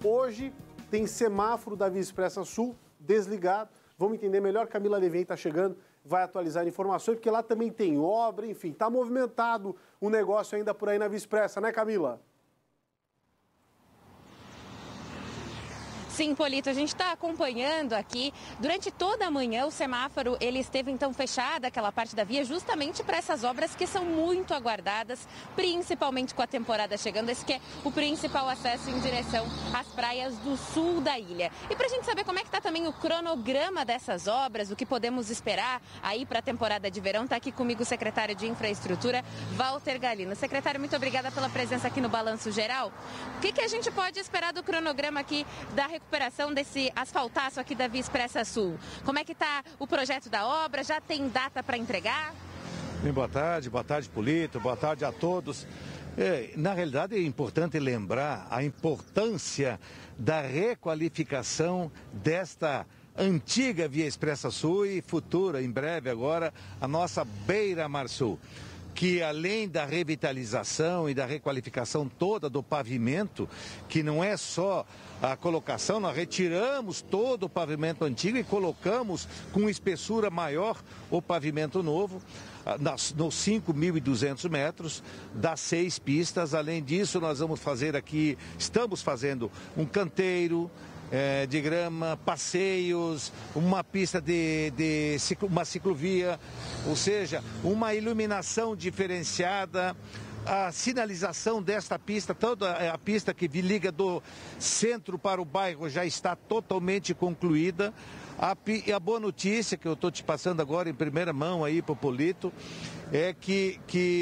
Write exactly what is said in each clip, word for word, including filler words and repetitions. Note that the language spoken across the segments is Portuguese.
Hoje tem semáforo da Via Expressa Sul desligado. Vamos entender melhor. Camila Levien está chegando, vai atualizar informações, porque lá também tem obra, enfim, está movimentado o negócio ainda por aí na Via Expressa, né, Camila? Sim, Polito, a gente está acompanhando aqui. Durante toda a manhã, o semáforo ele esteve então fechado, aquela parte da via, justamente para essas obras que são muito aguardadas, principalmente com a temporada chegando. Esse que é o principal acesso em direção às praias do sul da ilha. E para a gente saber como é que está também o cronograma dessas obras, o que podemos esperar aí para a temporada de verão, está aqui comigo o secretário de Infraestrutura, Walter Galino. Secretário, muito obrigada pela presença aqui no Balanço Geral. O que, que a gente pode esperar do cronograma aqui da recuperação? recuperação desse asfaltaço aqui da Via Expressa Sul? Como é que está o projeto da obra? Já tem data para entregar? Bem, boa tarde, boa tarde, Polito, boa tarde a todos. É, na realidade é importante lembrar a importância da requalificação desta antiga Via Expressa Sul e futura, em breve agora, a nossa Beira-Mar Sul, que além da revitalização e da requalificação toda do pavimento, que não é só a colocação, nós retiramos todo o pavimento antigo e colocamos com espessura maior o pavimento novo, nos cinco mil e duzentos metros, das seis pistas. Além disso, nós vamos fazer aqui, estamos fazendo um canteiro, É, de grama, passeios, uma pista de, de ciclo, uma ciclovia, ou seja, uma iluminação diferenciada, a sinalização desta pista, toda a pista que liga do centro para o bairro já está totalmente concluída. A, e a boa notícia que eu estou te passando agora em primeira mão aí para o Polito é que,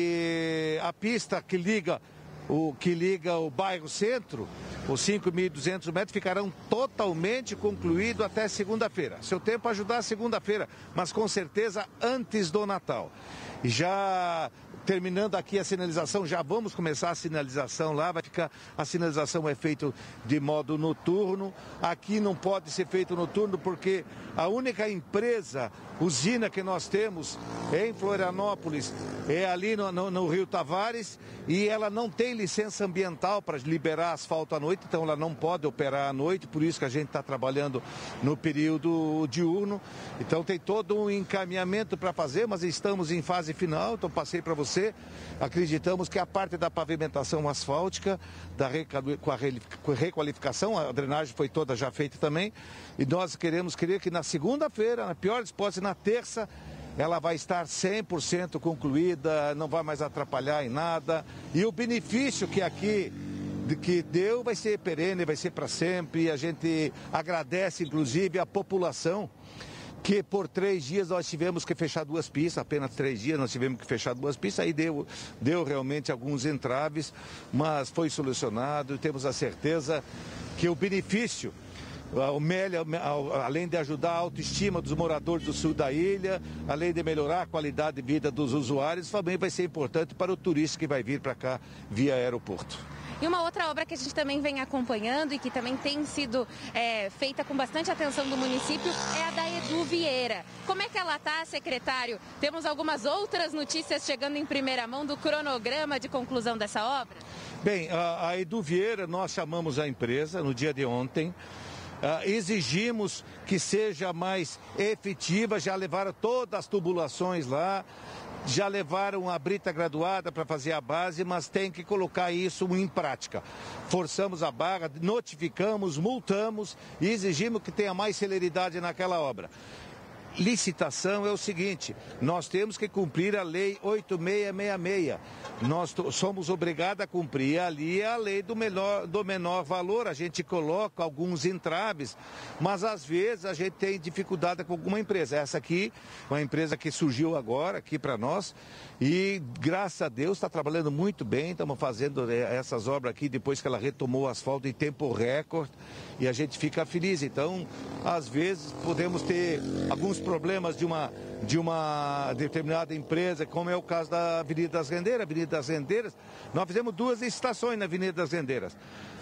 que a pista que liga o que liga o bairro centro, os cinco mil e duzentos metros, ficarão totalmente concluídos até segunda-feira. Seu tempo ajudar segunda-feira, mas com certeza antes do Natal. E já terminando aqui a sinalização, já vamos começar a sinalização lá, vai ficar, a sinalização é feita de modo noturno. Aqui não pode ser feito noturno porque a única empresa, usina que nós temos em Florianópolis é ali no, no, no Rio Tavares, e ela não tem licença ambiental para liberar asfalto à noite, então ela não pode operar à noite, por isso que a gente está trabalhando no período diurno. Então tem todo um encaminhamento para fazer, mas estamos em fase final, então passei para você. Acreditamos que a parte da pavimentação asfáltica, da com a requalificação, a drenagem foi toda já feita também, e nós queremos crer que na segunda-feira, na pior hipótese, na terça, ela vai estar cem por cento concluída, não vai mais atrapalhar em nada, e o benefício que aqui que deu vai ser perene, vai ser para sempre, e a gente agradece inclusive a população, que por três dias nós tivemos que fechar duas pistas, apenas três dias nós tivemos que fechar duas pistas, aí deu, deu realmente alguns entraves, mas foi solucionado e temos a certeza que o benefício, o Meli, além de ajudar a autoestima dos moradores do sul da ilha, além de melhorar a qualidade de vida dos usuários, também vai ser importante para o turista que vai vir para cá via aeroporto. E uma outra obra que a gente também vem acompanhando e que também tem sido é, feita com bastante atenção do município é a da Edu Vieira. Como é que ela está, secretário? Temos algumas outras notícias chegando em primeira mão do cronograma de conclusão dessa obra? Bem, a, a Edu Vieira, nós chamamos a empresa no dia de ontem. Uh, exigimos que seja mais efetiva, já levaram todas as tubulações lá, já levaram a brita graduada para fazer a base, mas tem que colocar isso em prática. Forçamos a barra, notificamos, multamos e exigimos que tenha mais celeridade naquela obra. Licitação é o seguinte, nós temos que cumprir a lei oito mil seiscentos e sessenta e seis. Nós somos obrigados a cumprir ali a lei do menor, do menor valor. A gente coloca alguns entraves, mas às vezes a gente tem dificuldade com alguma empresa. Essa aqui, uma empresa que surgiu agora aqui para nós e graças a Deus está trabalhando muito bem. Estamos fazendo essas obras aqui depois que ela retomou o asfalto em tempo recorde e a gente fica feliz. Então, às vezes podemos ter alguns problemas de uma, de uma determinada empresa, como é o caso da Avenida das Rendeiras. Avenida das Rendeiras, nós fizemos duas estações na Avenida das Rendeiras.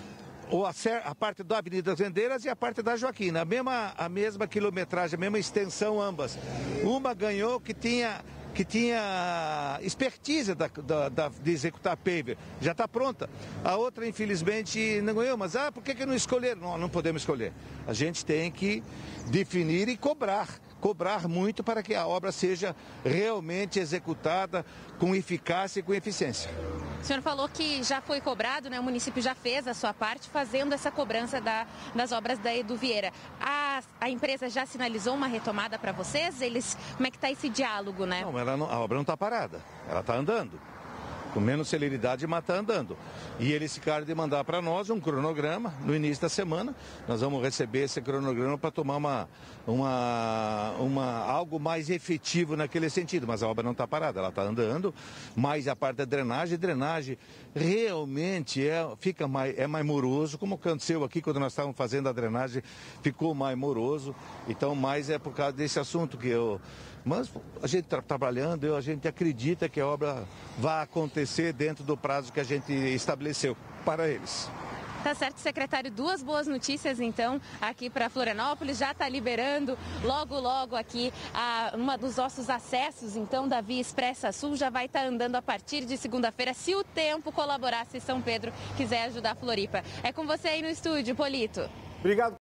Ou a, a parte da Avenida das Rendeiras e a parte da Joaquina, a mesma, a mesma quilometragem, a mesma extensão ambas. Uma ganhou que tinha que tinha expertise da, da, da, de executar paver. Já está pronta. A outra, infelizmente, não ganhou. Mas, ah, por que, que não escolheram? Não, não podemos escolher. A gente tem que definir e cobrar. Cobrar muito para que a obra seja realmente executada com eficácia e com eficiência. O senhor falou que já foi cobrado, né? O município já fez a sua parte fazendo essa cobrança da, das obras da Edu Vieira. A, a empresa já sinalizou uma retomada para vocês? Eles, como é que está esse diálogo, né? Não, ela não, a obra não está parada, ela está andando. Com menos celeridade, mas está andando. E eles ficaram de mandar para nós um cronograma no início da semana. Nós vamos receber esse cronograma para tomar uma, uma, uma, algo mais efetivo naquele sentido. Mas a obra não está parada, ela está andando. Mas a parte da drenagem, drenagem realmente é, fica mais, é mais moroso, como aconteceu aqui quando nós estávamos fazendo a drenagem, ficou mais moroso. Então, mais é por causa desse assunto que eu... Mas a gente está trabalhando, a gente acredita que a obra vai acontecer dentro do prazo que a gente estabeleceu para eles. Tá certo, secretário. Duas boas notícias, então, aqui para Florianópolis. Já está liberando logo, logo aqui a, uma dos nossos acessos, então, da Via Expressa Sul. Já vai estar tá andando a partir de segunda-feira, se o tempo colaborar, se São Pedro quiser ajudar a Floripa. É com você aí no estúdio, Polito. Obrigado.